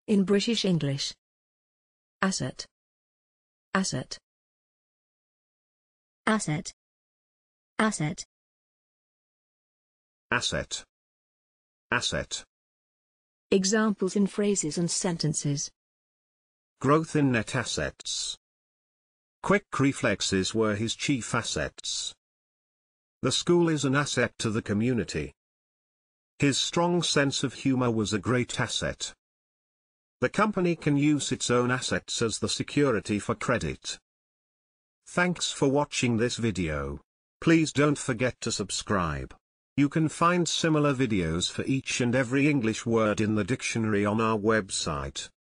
In British English. Asset. Asset. Asset. Asset. Asset. Asset. Examples in phrases and sentences. Growth in net assets. Quick reflexes were his chief assets. The school is an asset to the community. His strong sense of humor was a great asset. The company can use its own assets as the security for credit. Thanks for watching this video. Please don't forget to subscribe. You can find similar videos for each and every English word in the dictionary on our website.